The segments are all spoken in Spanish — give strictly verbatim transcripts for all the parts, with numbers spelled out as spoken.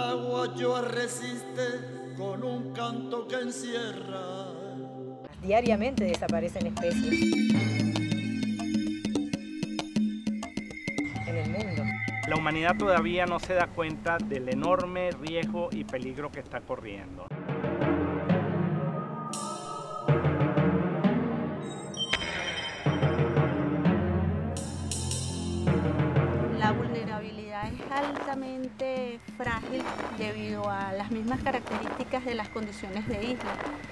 paraguayo resiste con un canto que encierra. Diariamente desaparecen especies en el mundo. La humanidad todavía no se da cuenta del enorme riesgo y peligro que está corriendo. La vulnerabilidad es altamente frágil debido a las mismas características de las condiciones de isla.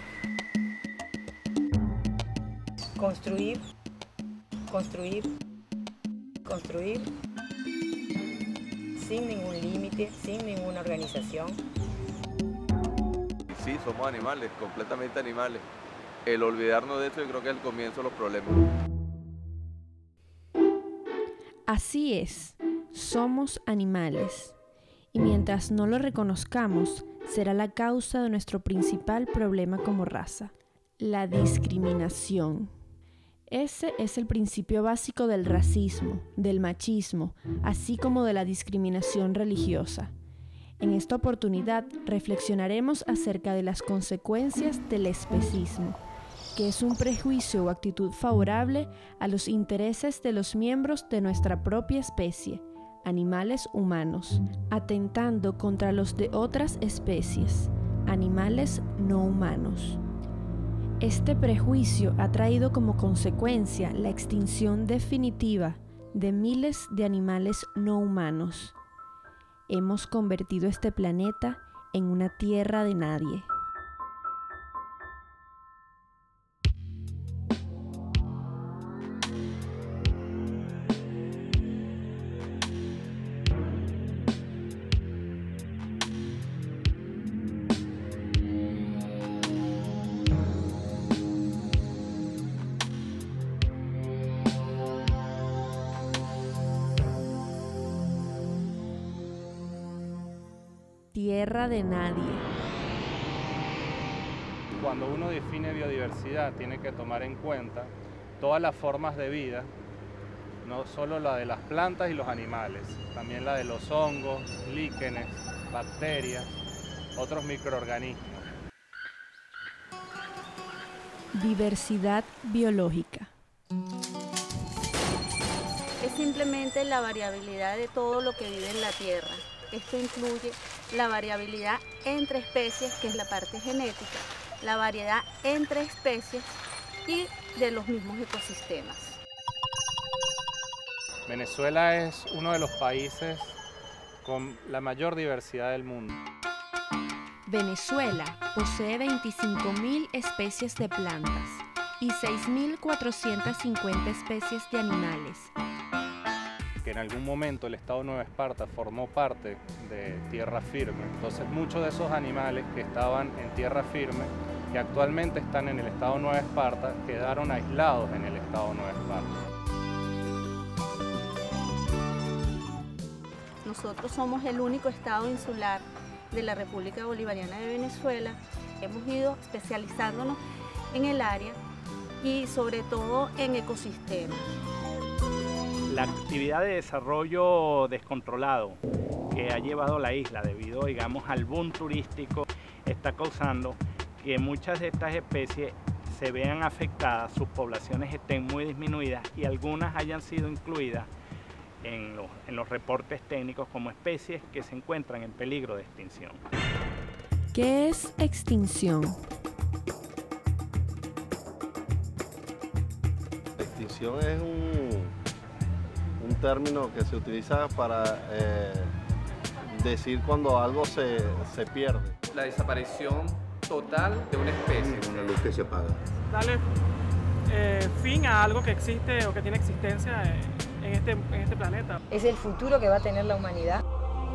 Construir, construir, construir, sin ningún límite, sin ninguna organización. Sí, somos animales, completamente animales. El olvidarnos de eso yo creo que es el comienzo de los problemas. Así es, somos animales. Y mientras no lo reconozcamos, será la causa de nuestro principal problema como raza, la discriminación. Ese es el principio básico del racismo, del machismo, así como de la discriminación religiosa. En esta oportunidad reflexionaremos acerca de las consecuencias del especismo, que es un prejuicio o actitud favorable a los intereses de los miembros de nuestra propia especie, animales humanos, atentando contra los de otras especies, animales no humanos. Este prejuicio ha traído como consecuencia la extinción definitiva de miles de animales no humanos. Hemos convertido este planeta en una tierra de nadie. Tierra de nadie. Cuando uno define biodiversidad, tiene que tomar en cuenta todas las formas de vida, no solo la de las plantas y los animales, también la de los hongos, líquenes, bacterias, otros microorganismos. Diversidad biológica. Es simplemente la variabilidad de todo lo que vive en la Tierra. Esto incluye la variabilidad entre especies, que es la parte genética, la variedad entre especies y de los mismos ecosistemas. Venezuela es uno de los países con la mayor diversidad del mundo. Venezuela posee veinticinco mil especies de plantas y seis mil cuatrocientas cincuenta especies de animales. Que en algún momento el estado Nueva Esparta formó parte de tierra firme. Entonces muchos de esos animales que estaban en tierra firme, que actualmente están en el estado Nueva Esparta, quedaron aislados en el estado Nueva Esparta. Nosotros somos el único estado insular de la República Bolivariana de Venezuela. Hemos ido especializándonos en el área y sobre todo en ecosistemas. La actividad de desarrollo descontrolado que ha llevado la isla debido, digamos, al boom turístico está causando que muchas de estas especies se vean afectadas, sus poblaciones estén muy disminuidas y algunas hayan sido incluidas en los, en los reportes técnicos como especies que se encuentran en peligro de extinción. ¿Qué es extinción? Extinción es un... un término que se utiliza para eh, decir cuando algo se, se pierde. La desaparición total de una especie. Una luz que se apaga. Darle eh, fin a algo que existe o que tiene existencia en este, en este planeta. Es el futuro que va a tener la humanidad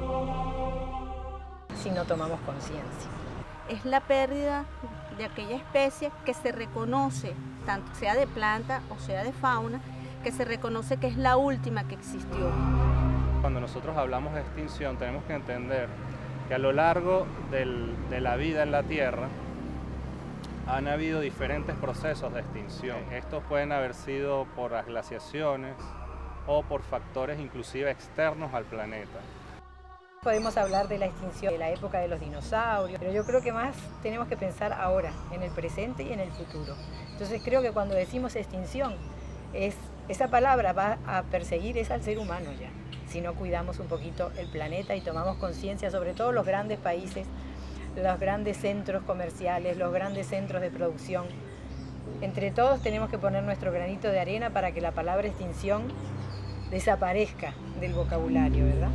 si no tomamos conciencia. Es la pérdida de aquella especie que se reconoce, tanto sea de planta o sea de fauna, que se reconoce que es la última que existió. Cuando nosotros hablamos de extinción tenemos que entender que a lo largo del, de la vida en la Tierra han habido diferentes procesos de extinción. Estos pueden haber sido por las glaciaciones o por factores inclusive externos al planeta. Podemos hablar de la extinción de la época de los dinosaurios, pero yo creo que más tenemos que pensar ahora, en el presente y en el futuro. Entonces creo que cuando decimos extinción, es, esa palabra va a perseguir es al ser humano ya, si no cuidamos un poquito el planeta y tomamos conciencia, sobre todo los grandes países, los grandes centros comerciales, los grandes centros de producción. Entre todos tenemos que poner nuestro granito de arena para que la palabra extinción desaparezca del vocabulario, ¿verdad?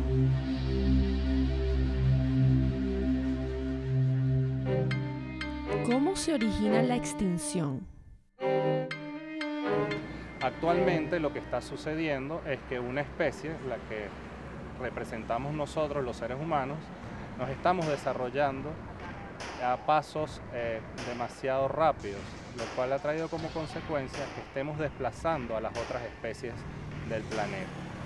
¿Cómo se origina la extinción? Actualmente lo que está sucediendo es que una especie, la que representamos nosotros los seres humanos, nos estamos desarrollando a pasos eh, demasiado rápidos, lo cual ha traído como consecuencia que estemos desplazando a las otras especies del planeta.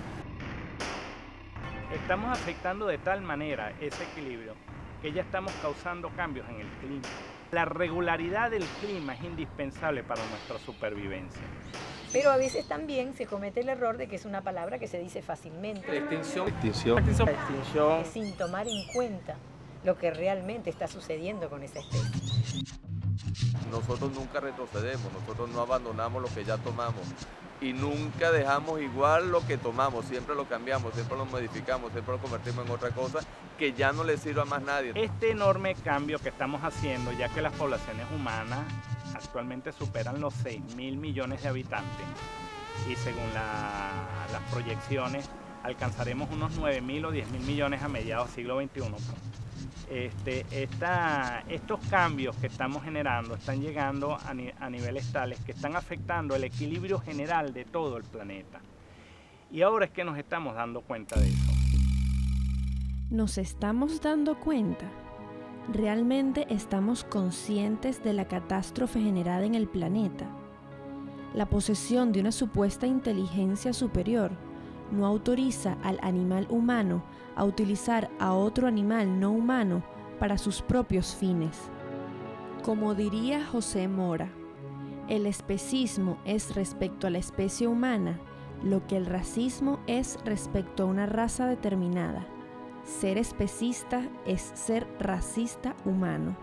Estamos afectando de tal manera ese equilibrio que ya estamos causando cambios en el clima. La regularidad del clima es indispensable para nuestra supervivencia. Pero a veces también se comete el error de que es una palabra que se dice fácilmente. Extinción. Extinción. Extinción. Sin tomar en cuenta lo que realmente está sucediendo con esa especie. Nosotros nunca retrocedemos, nosotros no abandonamos lo que ya tomamos y nunca dejamos igual lo que tomamos, siempre lo cambiamos, siempre lo modificamos, siempre lo convertimos en otra cosa que ya no le sirva a más nadie. Este enorme cambio que estamos haciendo, ya que las poblaciones humanas actualmente superan los seis mil millones de habitantes y según la, las proyecciones alcanzaremos unos nueve mil o diez mil millones a mediados del siglo veintiuno. Este, esta, estos cambios que estamos generando están llegando a, ni, a niveles tales que están afectando el equilibrio general de todo el planeta. Y ahora es que nos estamos dando cuenta de eso. ¿Nos estamos dando cuenta? ¿Realmente estamos conscientes de la catástrofe generada en el planeta? La posesión de una supuesta inteligencia superior no autoriza al animal humano a utilizar a otro animal no humano para sus propios fines. Como diría José Mora, el especismo es respecto a la especie humana lo que el racismo es respecto a una raza determinada. Ser especista es ser racista humano.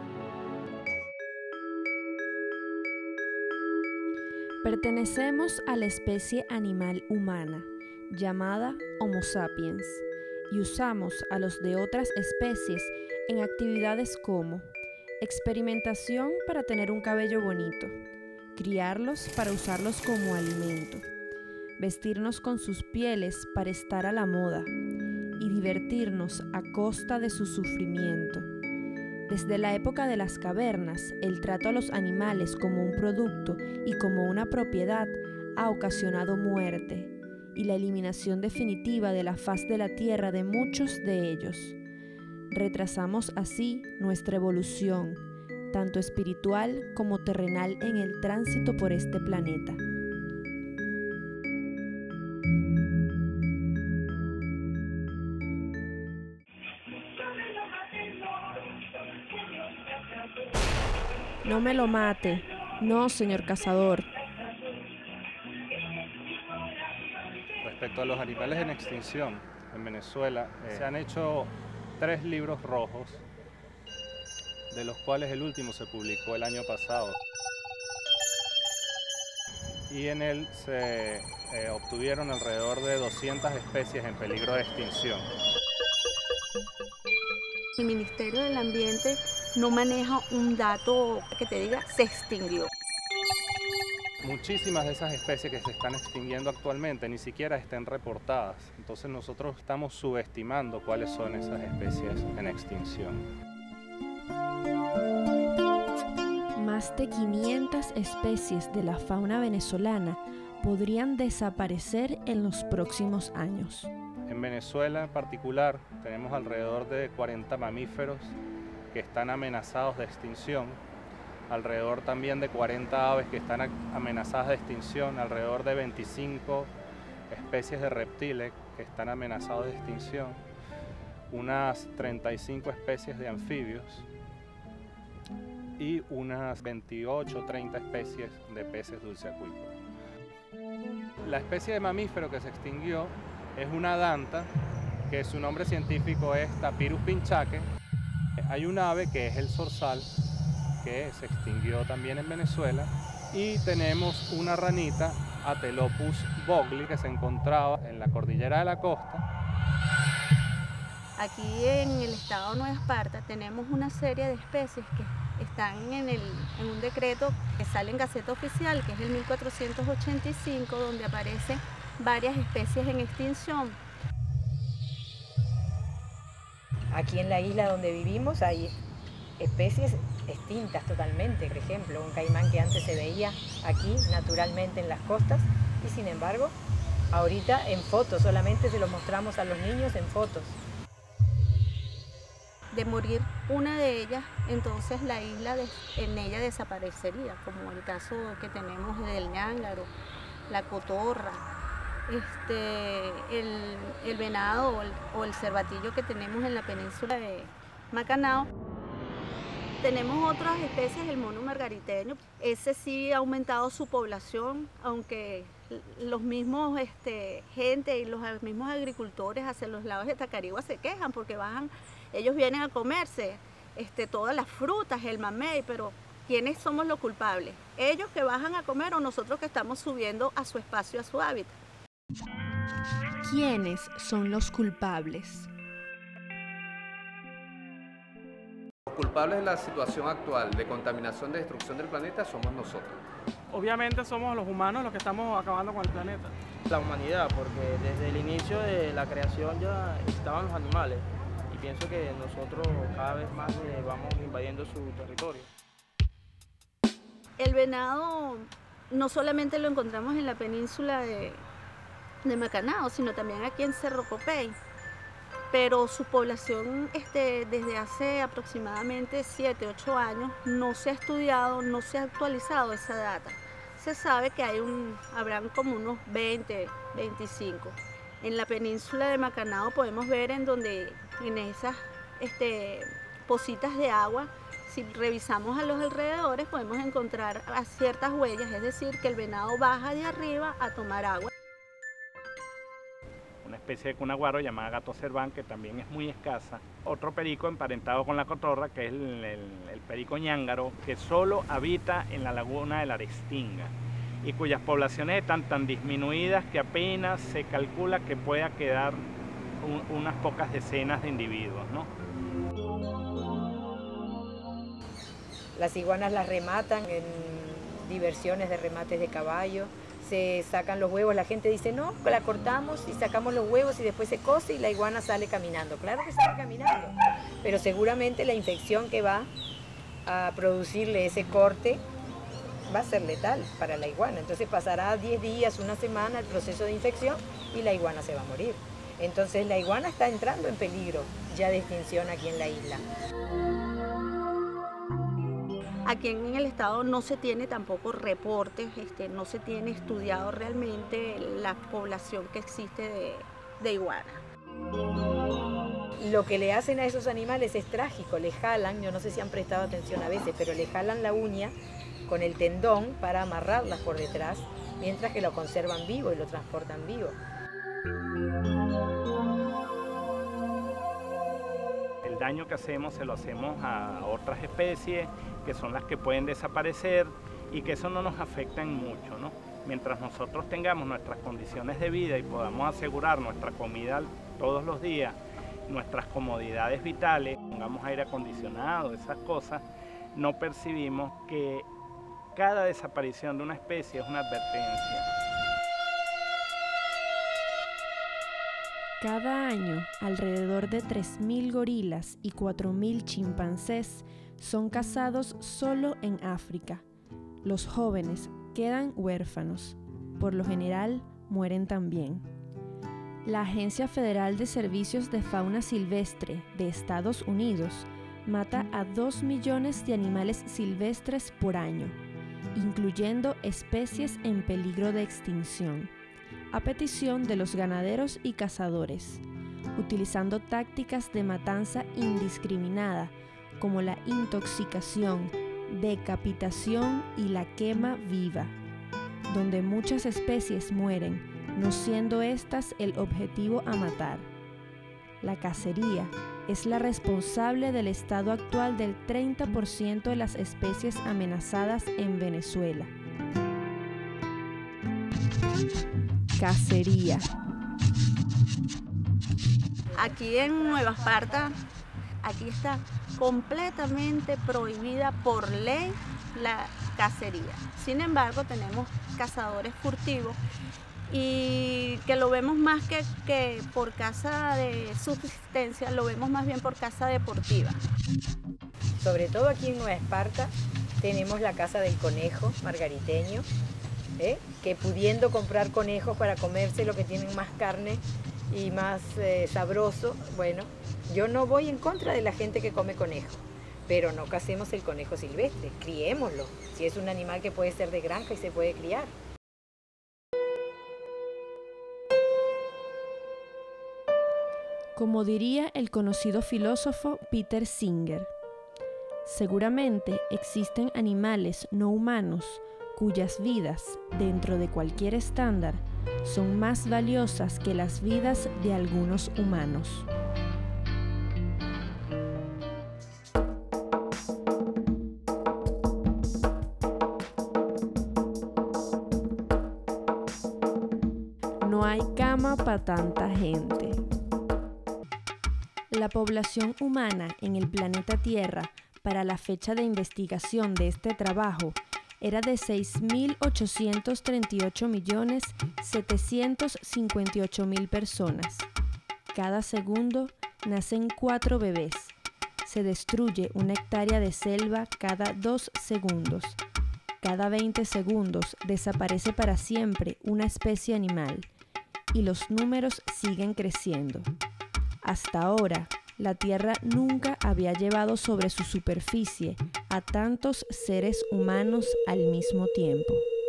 Pertenecemos a la especie animal humana, llamada Homo sapiens, y usamos a los de otras especies en actividades como experimentación para tener un cabello bonito, criarlos para usarlos como alimento, vestirnos con sus pieles para estar a la moda y divertirnos a costa de su sufrimiento. Desde la época de las cavernas, el trato a los animales como un producto y como una propiedad ha ocasionado muerte y la eliminación definitiva de la faz de la tierra de muchos de ellos. Retrasamos así nuestra evolución, tanto espiritual como terrenal en el tránsito por este planeta. No me lo mate, no, señor cazador. Respecto a los animales en extinción, en Venezuela eh, se han hecho tres libros rojos, de los cuales el último se publicó el año pasado. Y en él se eh, obtuvieron alrededor de doscientas especies en peligro de extinción. El Ministerio del Ambiente no maneja un dato que te diga se extinguió. Muchísimas de esas especies que se están extinguiendo actualmente ni siquiera están reportadas. Entonces nosotros estamos subestimando cuáles son esas especies en extinción. Más de quinientas especies de la fauna venezolana podrían desaparecer en los próximos años. En Venezuela en particular tenemos alrededor de cuarenta mamíferos que están amenazados de extinción, alrededor también de cuarenta aves que están amenazadas de extinción, alrededor de veinticinco especies de reptiles que están amenazados de extinción, unas treinta y cinco especies de anfibios y unas veintiocho o treinta especies de peces dulceacuícolas. La especie de mamífero que se extinguió es una danta que su nombre científico es Tapirus pinchaque. Hay un ave que es el zorzal, que se extinguió también en Venezuela, y tenemos una ranita, Atelopus bogli, que se encontraba en la cordillera de la costa. Aquí en el estado de Nueva Esparta tenemos una serie de especies que están en, el, en un decreto que sale en Gaceta Oficial, que es el mil cuatrocientos ochenta y cinco, donde aparecen varias especies en extinción. Aquí en la isla donde vivimos hay especies extintas totalmente, por ejemplo, un caimán que antes se veía aquí naturalmente en las costas y sin embargo ahorita en fotos, solamente se lo mostramos a los niños en fotos. De morir una de ellas, entonces la isla de, en ella desaparecería, como el caso que tenemos del ñángaro, la cotorra, este, el, el venado o el, o el cervatillo que tenemos en la península de Macanao. Tenemos otras especies, el mono margariteño, ese sí ha aumentado su población, aunque los mismos este, gente y los mismos agricultores hacia los lados de Tacarigua se quejan porque bajan, ellos vienen a comerse este, todas las frutas, el mamey, pero ¿quiénes somos los culpables? ¿Ellos que bajan a comer o nosotros que estamos subiendo a su espacio, a su hábitat? ¿Quiénes son los culpables? Los culpables de la situación actual de contaminación, de destrucción del planeta somos nosotros. Obviamente somos los humanos los que estamos acabando con el planeta. La humanidad, porque desde el inicio de la creación ya estaban los animales y pienso que nosotros cada vez más eh, vamos invadiendo su territorio. El venado no solamente lo encontramos en la península de, de Macanao, sino también aquí en Cerro Copey. Pero su población este, desde hace aproximadamente siete, ocho años no se ha estudiado, no se ha actualizado esa data. Se sabe que hay un, habrán como unos veinte, veinticinco. En la península de Macanao podemos ver en donde en esas este, pocitas de agua, si revisamos a los alrededores podemos encontrar ciertas huellas, es decir, que el venado baja de arriba a tomar agua. Una especie de cunaguaro llamada gato cerván, que también es muy escasa. Otro perico emparentado con la cotorra, que es el, el, el perico ñángaro, que solo habita en la laguna de la Restinga y cuyas poblaciones están tan disminuidas que apenas se calcula que pueda quedar un, unas pocas decenas de individuos, ¿no? Las iguanas las rematan en diversiones de remates de caballo. Se sacan los huevos, la gente dice no, la cortamos y sacamos los huevos y después se cose y la iguana sale caminando. Claro que sale caminando, pero seguramente la infección que va a producirle ese corte va a ser letal para la iguana. Entonces pasará diez días, una semana el proceso de infección y la iguana se va a morir. Entonces la iguana está entrando en peligro ya de extinción aquí en la isla. Aquí en el estado no se tiene tampoco reportes, este, no se tiene estudiado realmente la población que existe de, de iguana. Lo que le hacen a esos animales es trágico, le jalan, yo no sé si han prestado atención a veces, pero le jalan la uña con el tendón para amarrarlas por detrás, mientras que lo conservan vivo y lo transportan vivo. El daño que hacemos se lo hacemos a otras especies, que son las que pueden desaparecer y que eso no nos afecta en mucho, ¿no? Mientras nosotros tengamos nuestras condiciones de vida y podamos asegurar nuestra comida todos los días, nuestras comodidades vitales, pongamos aire acondicionado, esas cosas, no percibimos que cada desaparición de una especie es una advertencia. Cada año, alrededor de tres mil gorilas y cuatro mil chimpancés son cazados solo en África. Los jóvenes quedan huérfanos. Por lo general, mueren también. La Agencia Federal de Servicios de Fauna Silvestre de Estados Unidos mata a dos millones de animales silvestres por año, incluyendo especies en peligro de extinción, a petición de los ganaderos y cazadores, utilizando tácticas de matanza indiscriminada como la intoxicación, decapitación y la quema viva, donde muchas especies mueren, no siendo estas el objetivo a matar. la cacería, es la responsable del estado actual del treinta por ciento de las especies amenazadas en Venezuela. Cacería. Aquí en Nueva Esparta, aquí está completamente prohibida por ley la cacería. Sin embargo, tenemos cazadores furtivos y que lo vemos más que, que por caza de subsistencia, lo vemos más bien por caza deportiva. Sobre todo aquí en Nueva Esparta tenemos la Casa del Conejo margariteño, ¿eh? que pudiendo comprar conejos para comerse lo que tienen más carne y más eh, sabroso, bueno, yo no voy en contra de la gente que come conejo, pero no cacemos el conejo silvestre, criémoslo, si es un animal que puede ser de granja y se puede criar. Como diría el conocido filósofo Peter Singer, seguramente existen animales no humanos cuyas vidas, dentro de cualquier estándar, son más valiosas que las vidas de algunos humanos. No hay cama para tanta gente. La población humana en el planeta Tierra para la fecha de investigación de este trabajo era de seis mil ochocientos treinta y ocho millones setecientos cincuenta y ocho mil personas. Cada segundo nacen cuatro bebés. Se destruye una hectárea de selva cada dos segundos. Cada veinte segundos desaparece para siempre una especie animal. Y los números siguen creciendo. Hasta ahora, la Tierra nunca había llevado sobre su superficie a tantos seres humanos al mismo tiempo.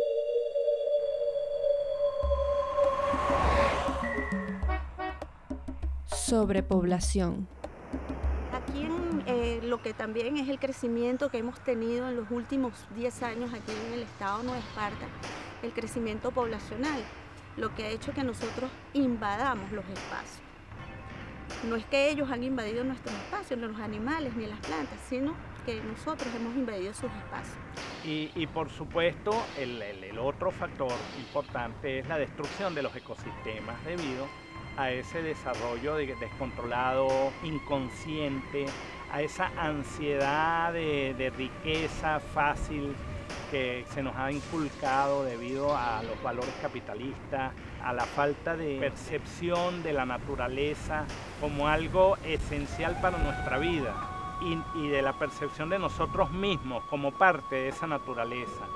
Sobrepoblación. Aquí en, eh, lo que también es el crecimiento que hemos tenido en los últimos diez años aquí en el estado de Nueva Esparta, el crecimiento poblacional, lo que ha hecho que nosotros invadamos los espacios. No es que ellos han invadido nuestros espacios, no los animales ni las plantas, sino que nosotros hemos invadido sus espacios. Y, y por supuesto, el, el, el otro factor importante es la destrucción de los ecosistemas debido a ese desarrollo de, descontrolado, inconsciente, a esa ansiedad de, de riqueza fácil que se nos ha inculcado debido a los valores capitalistas, a la falta de percepción de la naturaleza como algo esencial para nuestra vida y, y de la percepción de nosotros mismos como parte de esa naturaleza.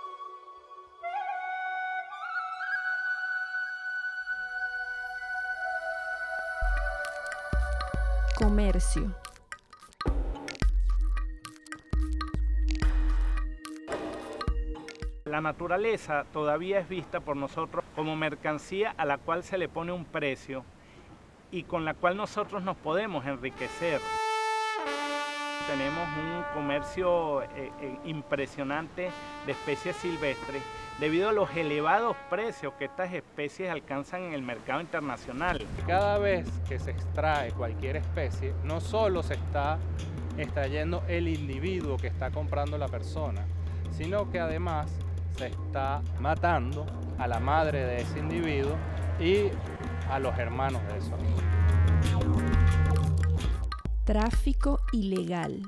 Comercio. La naturaleza todavía es vista por nosotros como mercancía a la cual se le pone un precio y con la cual nosotros nos podemos enriquecer. Tenemos un comercio eh, eh, impresionante de especies silvestres debido a los elevados precios que estas especies alcanzan en el mercado internacional. Cada vez que se extrae cualquier especie, no solo se está extrayendo el individuo que está comprando la persona, sino que además se está matando a la madre de ese individuo y a los hermanos de eso. Tráfico ilegal.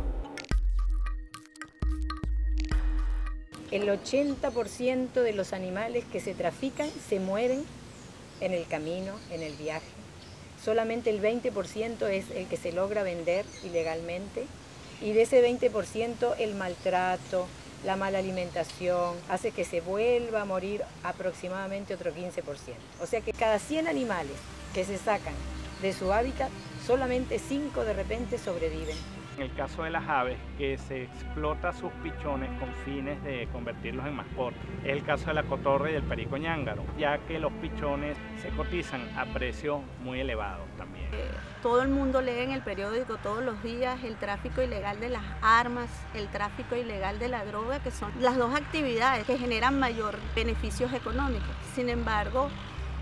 El ochenta por ciento de los animales que se trafican se mueren en el camino, en el viaje. Solamente el veinte por ciento es el que se logra vender ilegalmente y de ese veinte por ciento el maltrato, la mala alimentación, hace que se vuelva a morir aproximadamente otro quince por ciento. O sea que cada cien animales que se sacan de su hábitat, solamente cinco de repente sobreviven. En el caso de las aves, que se explota sus pichones con fines de convertirlos en mascotas. Es el caso de la cotorra y del perico ñángaro, ya que los pichones se cotizan a precios muy elevados también. Eh, todo el mundo lee en el periódico todos los días el tráfico ilegal de las armas, el tráfico ilegal de la droga, que son las dos actividades que generan mayor beneficios económicos. Sin embargo,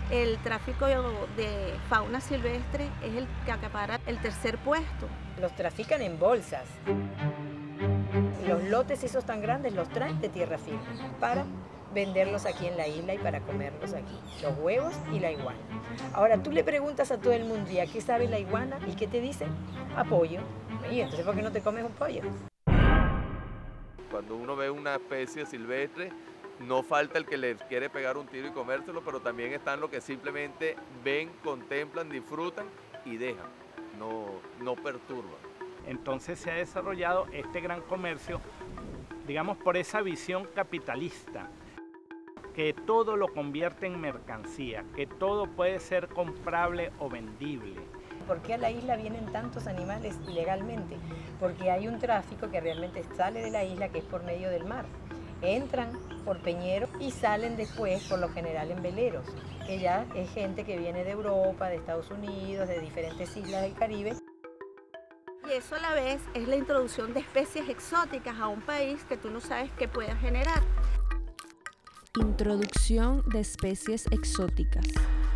el tráfico de fauna silvestre es el que acapara el tercer puesto. Los trafican en bolsas. Los lotes esos tan grandes los traen de tierra firme para venderlos aquí en la isla y para comerlos aquí. Los huevos y la iguana. Ahora tú le preguntas a todo el mundo, ¿y a qué sabe la iguana? ¿Y qué te dicen? A pollo. Y entonces, ¿por qué no te comes un pollo? Cuando uno ve una especie silvestre, no falta el que le quiere pegar un tiro y comérselo, pero también están los que simplemente ven, contemplan, disfrutan y dejan, no, no perturban. Entonces se ha desarrollado este gran comercio, digamos, por esa visión capitalista, que todo lo convierte en mercancía, que todo puede ser comprable o vendible. ¿Por qué a la isla vienen tantos animales ilegalmente? Porque hay un tráfico que realmente sale de la isla, que es por medio del mar. Entran por Peñero y salen después, por lo general, en veleros, que ya es gente que viene de Europa, de Estados Unidos, de diferentes islas del Caribe. Y eso a la vez es la introducción de especies exóticas a un país que tú no sabes qué pueda generar. Introducción de especies exóticas.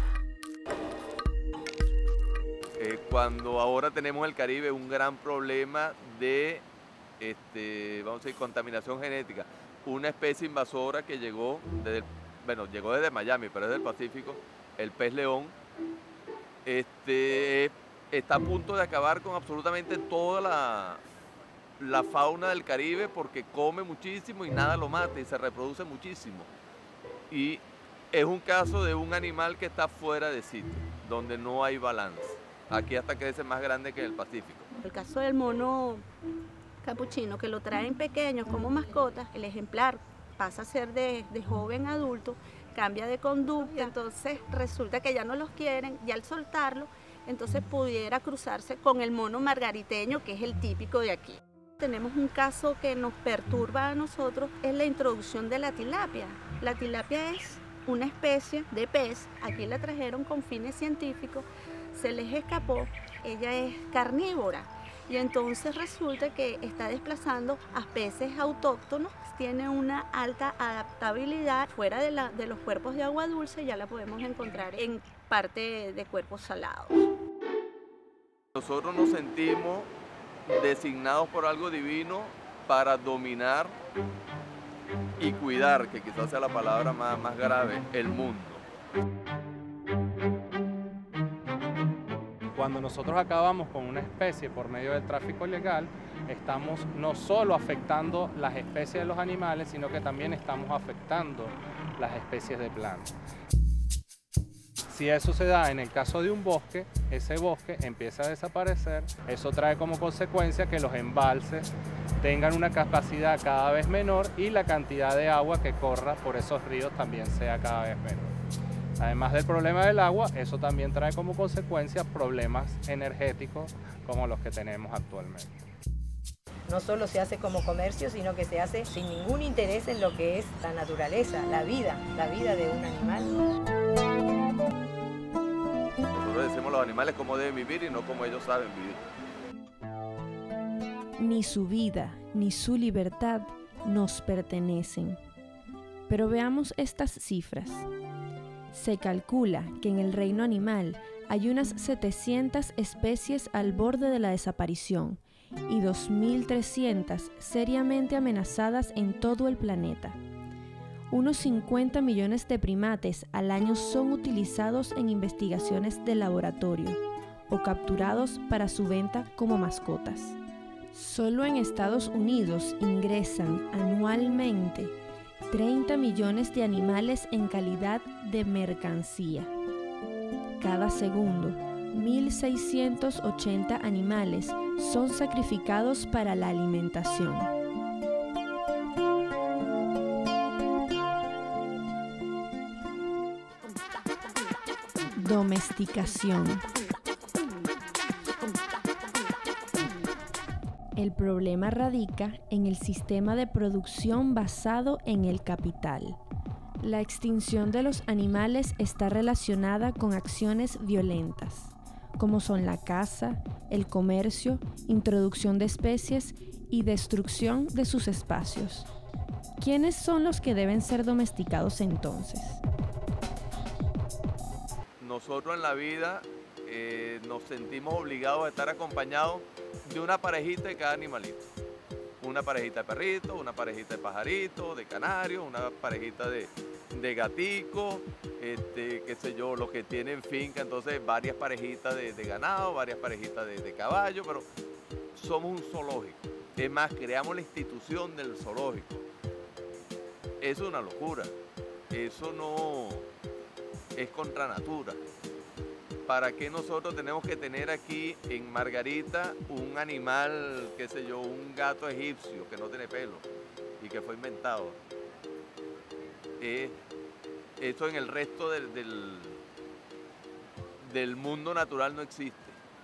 Eh, cuando ahora tenemos en el Caribe un gran problema de este, vamos a decir, contaminación genética. Una especie invasora que llegó desde, bueno, llegó desde Miami, pero es del Pacífico, el pez león, este, está a punto de acabar con absolutamente toda la, la fauna del Caribe porque come muchísimo y nada lo mata y se reproduce muchísimo. Y es un caso de un animal que está fuera de sitio, donde no hay balance. Aquí hasta crece más grande que en el Pacífico. El caso del mono capuchino, que lo traen pequeños como mascotas, el ejemplar pasa a ser de, de joven a adulto, cambia de conducta, entonces resulta que ya no los quieren, y al soltarlo, entonces pudiera cruzarse con el mono margariteño, que es el típico de aquí. Tenemos un caso que nos perturba a nosotros, es la introducción de la tilapia. La tilapia es una especie de pez, aquí la trajeron con fines científicos, se les escapó, ella es carnívora. Y entonces resulta que está desplazando a peces autóctonos, tiene una alta adaptabilidad fuera de, la, de los cuerpos de agua dulce, ya la podemos encontrar en parte de cuerpos salados. Nosotros nos sentimos designados por algo divino para dominar y cuidar, que quizás sea la palabra más, más grave, el mundo. Cuando nosotros acabamos con una especie por medio del tráfico ilegal, estamos no solo afectando las especies de los animales, sino que también estamos afectando las especies de plantas. Si eso se da en el caso de un bosque, ese bosque empieza a desaparecer. Eso trae como consecuencia que los embalses tengan una capacidad cada vez menor y la cantidad de agua que corra por esos ríos también sea cada vez menor. Además del problema del agua, eso también trae como consecuencia problemas energéticos como los que tenemos actualmente. No solo se hace como comercio, sino que se hace sin ningún interés en lo que es la naturaleza, la vida, la vida de un animal. Nosotros decimos los animales cómo deben vivir y no como ellos saben vivir. Ni su vida, ni su libertad nos pertenecen. Pero veamos estas cifras. Se calcula que en el reino animal hay unas setecientas especies al borde de la desaparición y dos mil trescientas seriamente amenazadas en todo el planeta. Unos cincuenta millones de primates al año son utilizados en investigaciones de laboratorio o capturados para su venta como mascotas. Solo en Estados Unidos ingresan anualmente treinta millones de animales en calidad de mercancía. Cada segundo, mil seiscientos ochenta animales son sacrificados para la alimentación. Domesticación. El problema radica en el sistema de producción basado en el capital. La extinción de los animales está relacionada con acciones violentas, como son la caza, el comercio, introducción de especies y destrucción de sus espacios. ¿Quiénes son los que deben ser domesticados entonces? nosotros en la vida eh, nos sentimos obligados a estar acompañados de una parejita de cada animalito. Una parejita de perritos, una parejita de pajaritos, de canarios, una parejita de, de gaticos, este, qué sé yo, los que tienen finca, entonces varias parejitas de, de ganado, varias parejitas de, de caballo, pero somos un zoológico. Es más, creamos la institución del zoológico. Eso es una locura. Eso no es contra natura. ¿Para qué nosotros tenemos que tener aquí en Margarita un animal, qué sé yo, un gato egipcio que no tiene pelo y que fue inventado? Eh, esto en el resto del, del, del mundo natural no existe.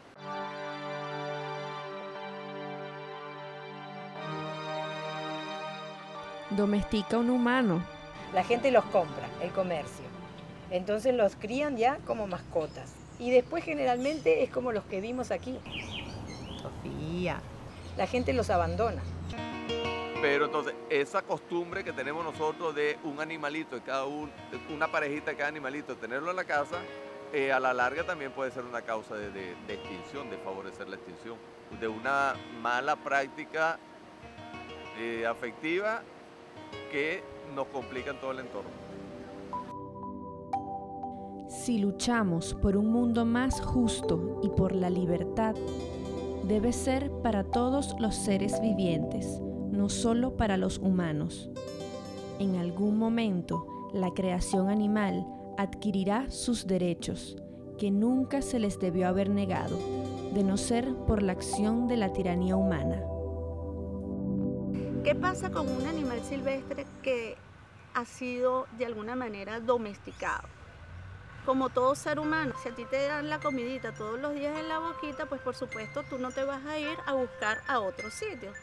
Domestica un humano. La gente los compra, el comercio. Entonces los crían ya como mascotas. Y después generalmente es como los que vimos aquí. Sofía. La gente los abandona. Pero entonces, esa costumbre que tenemos nosotros de un animalito, de cada un, una parejita de cada animalito, tenerlo en la casa, eh, a la larga también puede ser una causa de, de, de extinción, de favorecer la extinción, de una mala práctica eh, afectiva que nos complica en todo el entorno. Si luchamos por un mundo más justo y por la libertad, debe ser para todos los seres vivientes, no solo para los humanos. En algún momento, la creación animal adquirirá sus derechos, que nunca se les debió haber negado, de no ser por la acción de la tiranía humana. ¿Qué pasa con un animal silvestre que ha sido de alguna manera domesticado? Como todo ser humano, si a ti te dan la comidita todos los días en la boquita, pues por supuesto tú no te vas a ir a buscar a otro sitio.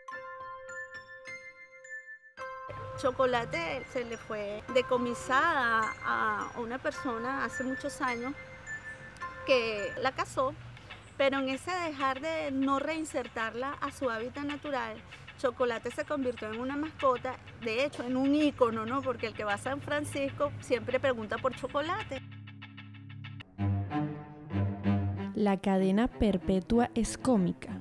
Chocolate se le fue decomisada a una persona hace muchos años que la cazó, pero en ese dejar de no reinsertarla a su hábitat natural, Chocolate se convirtió en una mascota, de hecho en un ícono, ¿no? Porque el que va a San Francisco siempre pregunta por Chocolate. La cadena perpetua es cómica.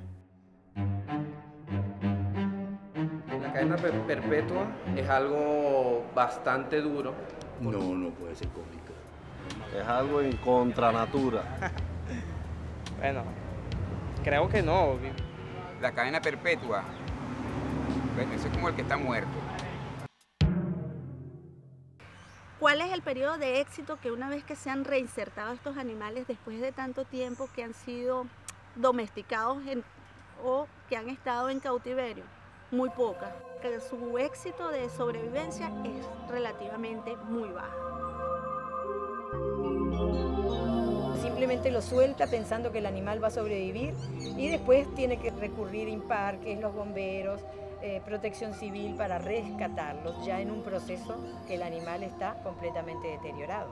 La cadena per perpetua es algo bastante duro. No, no puede ser cómica. Es algo en contra natura. Bueno, creo que no. La cadena perpetua, bueno, ese es como el que está muerto. ¿Cuál es el periodo de éxito que una vez que se han reinsertado estos animales después de tanto tiempo que han sido domesticados en, o que han estado en cautiverio? Muy poca. Que su éxito de sobrevivencia es relativamente muy bajo. Simplemente lo suelta pensando que el animal va a sobrevivir y después tiene que recurrir a INPARQUES, los bomberos, eh, protección civil para rescatarlos ya en un proceso que el animal está completamente deteriorado.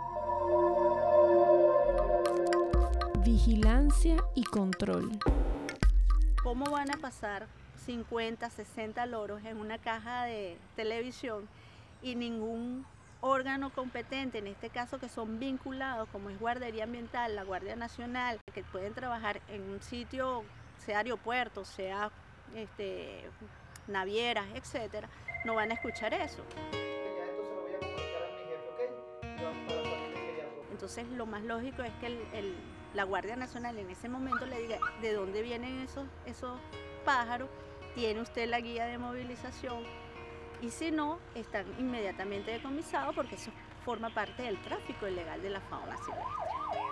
Vigilancia y control. ¿Cómo van a pasar cincuenta, sesenta loros en una caja de televisión y ningún órgano competente, en este caso que son vinculados, como es Guardería Ambiental, la Guardia Nacional, que pueden trabajar en un sitio, sea aeropuerto, sea este, navieras, etcétera, no van a escuchar eso? Entonces lo más lógico es que el, el, la Guardia Nacional en ese momento le diga de dónde vienen esos, esos pájaros, tiene usted la guía de movilización, y si no, están inmediatamente decomisados porque eso forma parte del tráfico ilegal de la fauna silvestre.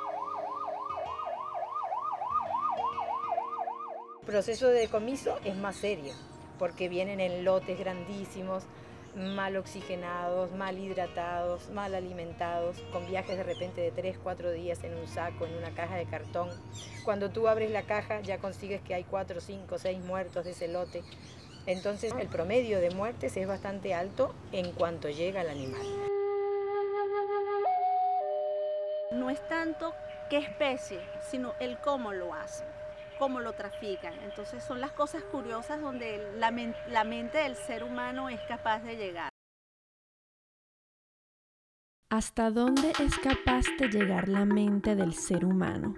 El proceso de decomiso es más serio porque vienen en lotes grandísimos, mal oxigenados, mal hidratados, mal alimentados, con viajes de repente de tres, cuatro días en un saco, en una caja de cartón. Cuando tú abres la caja ya consigues que hay cuatro, cinco, seis muertos de ese lote. Entonces el promedio de muertes es bastante alto en cuanto llega el animal. No es tanto qué especie, sino el cómo lo hacen, cómo lo trafican. Entonces son las cosas curiosas donde la, men la mente del ser humano es capaz de llegar. ¿Hasta dónde es capaz de llegar la mente del ser humano?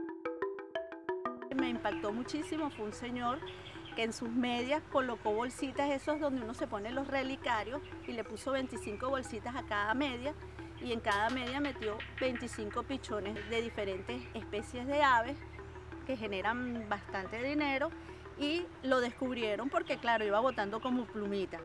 Me impactó muchísimo, fue un señor que en sus medias colocó bolsitas, esos donde uno se pone los relicarios, y le puso veinticinco bolsitas a cada media, y en cada media metió veinticinco pichones de diferentes especies de aves que generan bastante dinero, y lo descubrieron porque, claro, iba botando como plumita.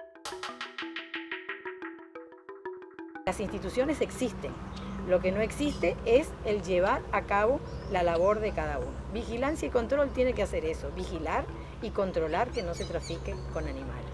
Las instituciones existen, lo que no existe es el llevar a cabo la labor de cada uno. Vigilancia y control tiene que hacer eso, vigilar y controlar que no se trafique con animales.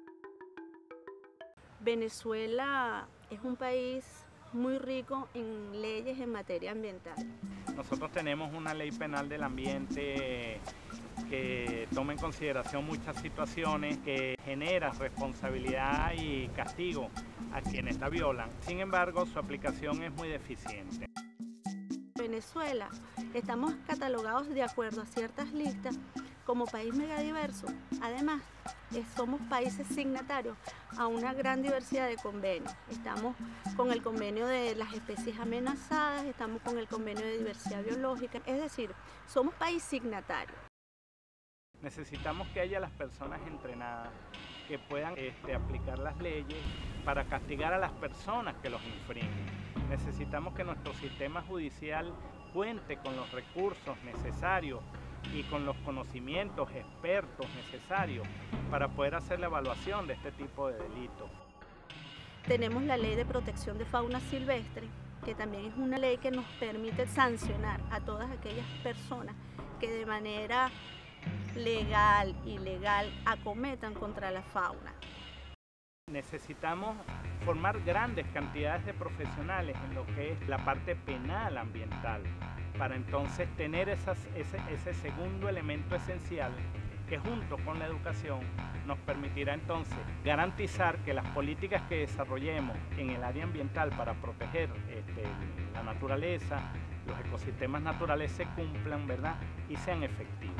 Venezuela es un país muy rico en leyes en materia ambiental. Nosotros tenemos una ley penal del ambiente que toma en consideración muchas situaciones, que genera responsabilidad y castigo a quienes la violan. Sin embargo, su aplicación es muy deficiente. Venezuela estamos catalogados de acuerdo a ciertas listas como país megadiverso. Además, somos países signatarios a una gran diversidad de convenios. Estamos con el convenio de las especies amenazadas, estamos con el convenio de diversidad biológica, es decir, somos país signatario. Necesitamos que haya las personas entrenadas que puedan este, aplicar las leyes para castigar a las personas que los infringen. Necesitamos que nuestro sistema judicial cuente con los recursos necesarios y con los conocimientos expertos necesarios para poder hacer la evaluación de este tipo de delitos. Tenemos la Ley de Protección de Fauna Silvestre, que también es una ley que nos permite sancionar a todas aquellas personas que de manera legal, ilegal, acometan contra la fauna. Necesitamos formar grandes cantidades de profesionales en lo que es la parte penal ambiental, para entonces tener esas, ese, ese segundo elemento esencial que junto con la educación nos permitirá entonces garantizar que las políticas que desarrollemos en el área ambiental para proteger este, la naturaleza, los ecosistemas naturales se cumplan, ¿verdad? Y sean efectivos.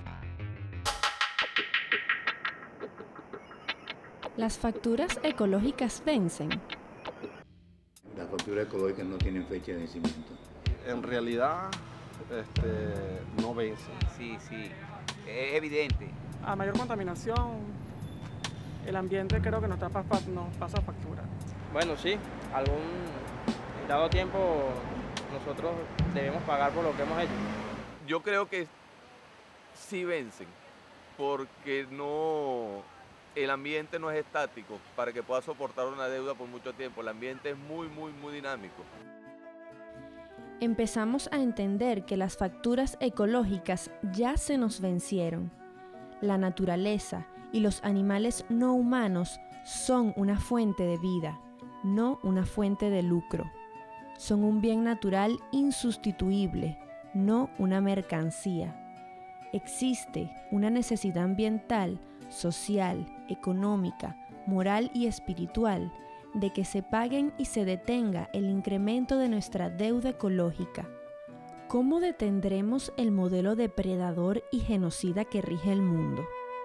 ¿Las facturas ecológicas vencen? Las facturas ecológicas no tienen fecha de vencimiento. En realidad, este, no vencen. Sí, sí, es evidente. A mayor contaminación, el ambiente creo que nos, tapa, nos pasa factura. Bueno, sí, algún dado tiempo nosotros debemos pagar por lo que hemos hecho. Yo creo que sí vencen, porque no... El ambiente no es estático para que pueda soportar una deuda por mucho tiempo. El ambiente es muy, muy, muy dinámico. Empezamos a entender que las facturas ecológicas ya se nos vencieron. La naturaleza y los animales no humanos son una fuente de vida, no una fuente de lucro. Son un bien natural insustituible, no una mercancía. Existe una necesidad ambiental, social, económica, moral y espiritual de que se paguen y se detenga el incremento de nuestra deuda ecológica. ¿Cómo detendremos el modelo depredador y genocida que rige el mundo?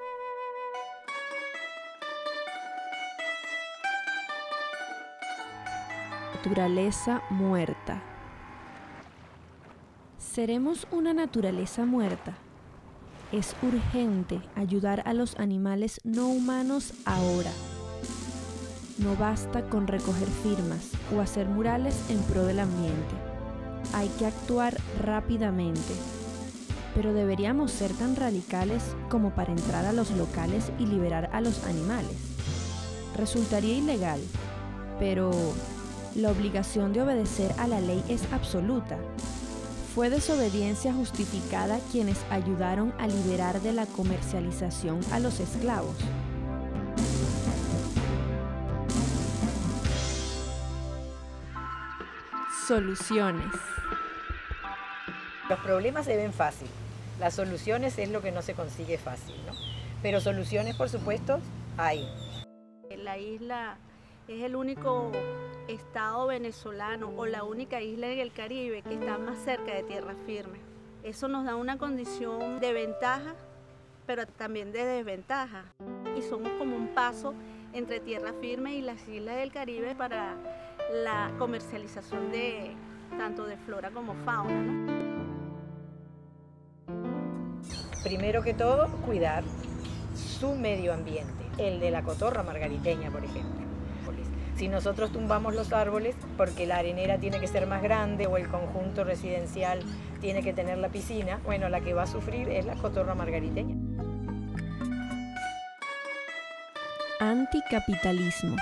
Naturaleza muerta. ¿Seremos una naturaleza muerta? Es urgente ayudar a los animales no humanos ahora. No basta con recoger firmas o hacer murales en pro del ambiente. Hay que actuar rápidamente. Pero deberíamos ser tan radicales como para entrar a los locales y liberar a los animales. Resultaría ilegal, pero la obligación de obedecer a la ley es absoluta. Fue desobediencia justificada quienes ayudaron a liberar de la comercialización a los esclavos. Soluciones. Los problemas se ven fácil, las soluciones es lo que no se consigue fácil, ¿no? Pero soluciones, por supuesto, hay. La isla es el único estado venezolano o la única isla en el Caribe que está más cerca de tierra firme. Eso nos da una condición de ventaja, pero también de desventaja. Y somos como un paso entre tierra firme y las islas del Caribe para la comercialización de tanto de flora como fauna, ¿no? Primero que todo, cuidar su medio ambiente, el de la cotorra margariteña, por ejemplo. Si nosotros tumbamos los árboles porque la arenera tiene que ser más grande o el conjunto residencial tiene que tener la piscina, bueno, la que va a sufrir es la cotorra margariteña. Anticapitalismo.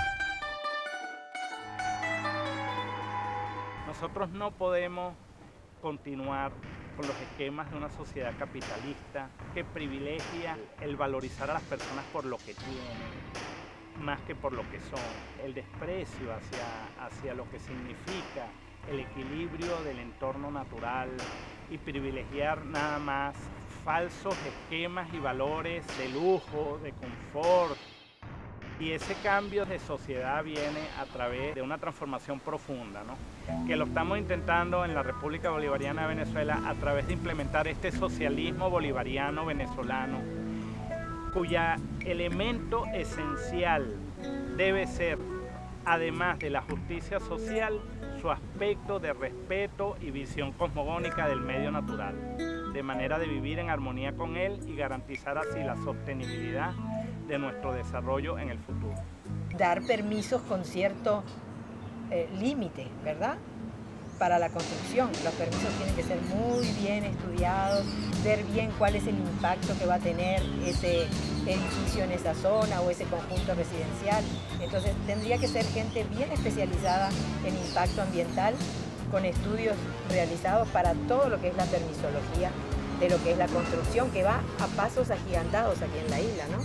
Nosotros no podemos continuar con los esquemas de una sociedad capitalista que privilegia el valorizar a las personas por lo que tienen, más que por lo que son, el desprecio hacia, hacia lo que significa el equilibrio del entorno natural y privilegiar nada más falsos esquemas y valores de lujo, de confort. Y ese cambio de sociedad viene a través de una transformación profunda, ¿no? Que lo estamos intentando en la República Bolivariana de Venezuela a través de implementar este socialismo bolivariano venezolano, cuya elemento esencial debe ser, además de la justicia social, su aspecto de respeto y visión cosmogónica del medio natural, de manera de vivir en armonía con él y garantizar así la sostenibilidad de nuestro desarrollo en el futuro. Dar permisos con cierto eh, límite, ¿verdad? Para la construcción. Los permisos tienen que ser muy bien estudiados, ver bien cuál es el impacto que va a tener ese edificio en esa zona o ese conjunto residencial. Entonces tendría que ser gente bien especializada en impacto ambiental, con estudios realizados para todo lo que es la permisología de lo que es la construcción, que va a pasos agigantados aquí en la isla, ¿no?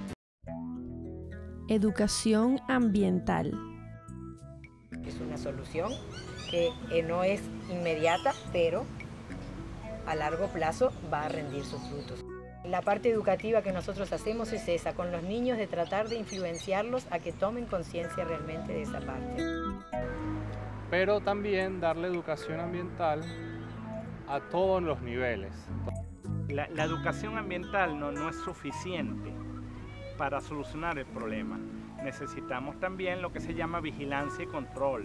Educación ambiental. Es una solución que eh, no es inmediata, pero a largo plazo va a rendir sus frutos. La parte educativa que nosotros hacemos es esa, con los niños, de tratar de influenciarlos a que tomen conciencia realmente de esa parte. Pero también darle educación ambiental a todos los niveles. La, la educación ambiental no, no es suficiente para solucionar el problema. Necesitamos también lo que se llama vigilancia y control.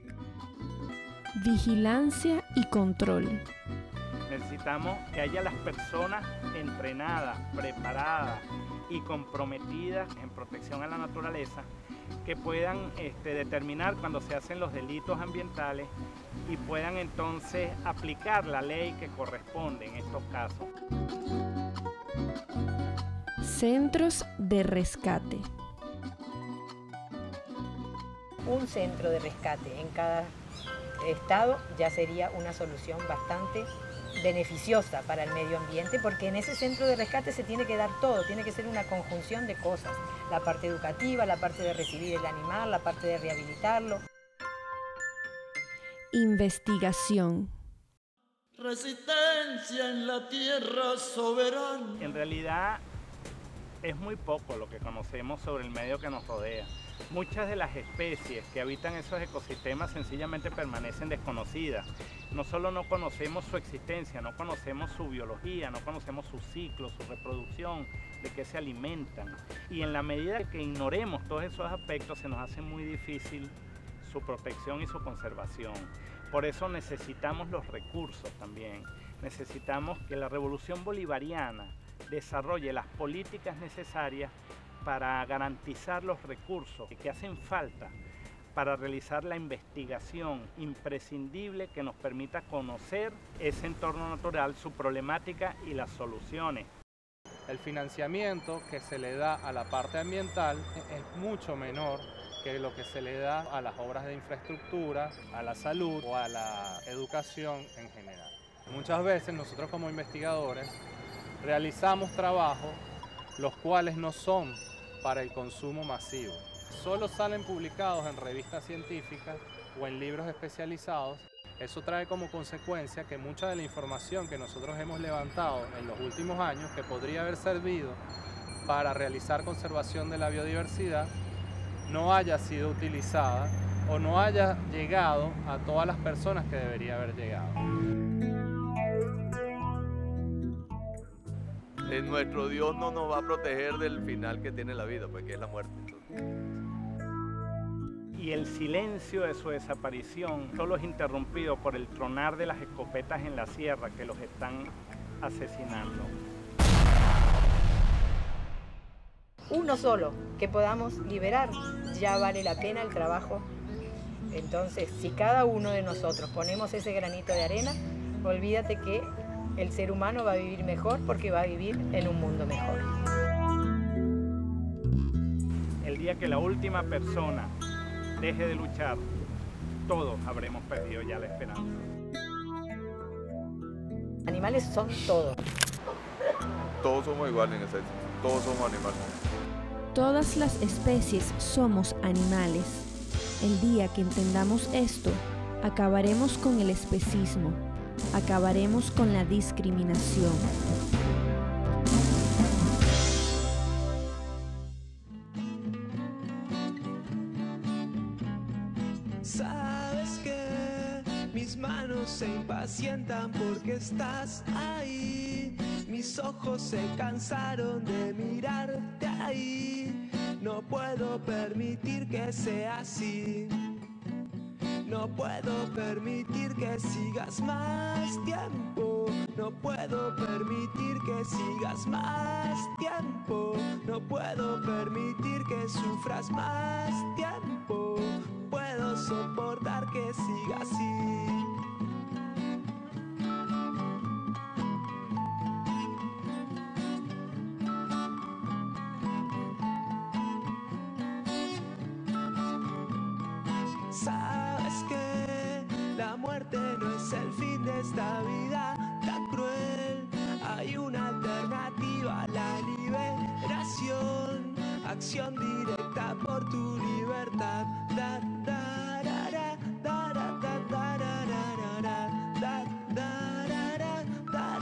Vigilancia y control. Necesitamos que haya las personas entrenadas, preparadas y comprometidas en protección a la naturaleza, que puedan este, determinar cuando se hacen los delitos ambientales y puedan entonces aplicar la ley que corresponde en estos casos. Centros de rescate. Un centro de rescate en cada estado ya sería una solución bastante beneficiosa para el medio ambiente, porque en ese centro de rescate se tiene que dar todo, tiene que ser una conjunción de cosas, la parte educativa, la parte de recibir el animal, la parte de rehabilitarlo. Investigación. Resistencia en la tierra soberana. En realidad es muy poco lo que conocemos sobre el medio que nos rodea. Muchas de las especies que habitan esos ecosistemas sencillamente permanecen desconocidas. No solo no conocemos su existencia, no conocemos su biología, no conocemos su ciclo, su reproducción, de qué se alimentan. Y en la medida que ignoremos todos esos aspectos, se nos hace muy difícil su protección y su conservación. Por eso necesitamos los recursos también. Necesitamos que la revolución bolivariana desarrolle las políticas necesarias para garantizar los recursos que hacen falta para realizar la investigación imprescindible que nos permita conocer ese entorno natural, su problemática y las soluciones. El financiamiento que se le da a la parte ambiental es mucho menor que lo que se le da a las obras de infraestructura, a la salud o a la educación en general. Muchas veces nosotros como investigadores realizamos trabajos los cuales no son para el consumo masivo. Solo salen publicados en revistas científicas o en libros especializados. Eso trae como consecuencia que mucha de la información que nosotros hemos levantado en los últimos años, que podría haber servido para realizar conservación de la biodiversidad, no haya sido utilizada o no haya llegado a todas las personas que debería haber llegado. Eh, nuestro Dios no nos va a proteger del final que tiene la vida, pues que es la muerte. y el silencio de su desaparición solo es interrumpido por el tronar de las escopetas en la sierra que los están asesinando. Uno solo que podamos liberar, ya vale la pena el trabajo. Entonces, si cada uno de nosotros ponemos ese granito de arena, olvídate que el ser humano va a vivir mejor porque va a vivir en un mundo mejor. El día que la última persona deje de luchar, todos habremos perdido ya la esperanza. Animales son todos. Todos somos iguales en esencia, todos somos animales. Todas las especies somos animales. El día que entendamos esto, acabaremos con el especismo, acabaremos con la discriminación. Sabes que mis manos se impacientan porque estás ahí. Mis ojos se cansaron de mirarte ahí. No puedo permitir que sea así. No puedo permitir que sigas más tiempo. No puedo permitir que sigas más tiempo. No puedo permitir que sufras más tiempo. Puedo soportar que siga así. Sabes que la muerte no es el fin de esta vida tan cruel. Hay una alternativa, la liberación. Acción directa por tu libertad. Da, da, da, da, da, da, da, da, da, da, da, da, da,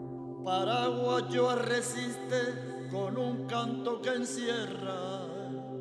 Paraguayo resiste con un canto que encierra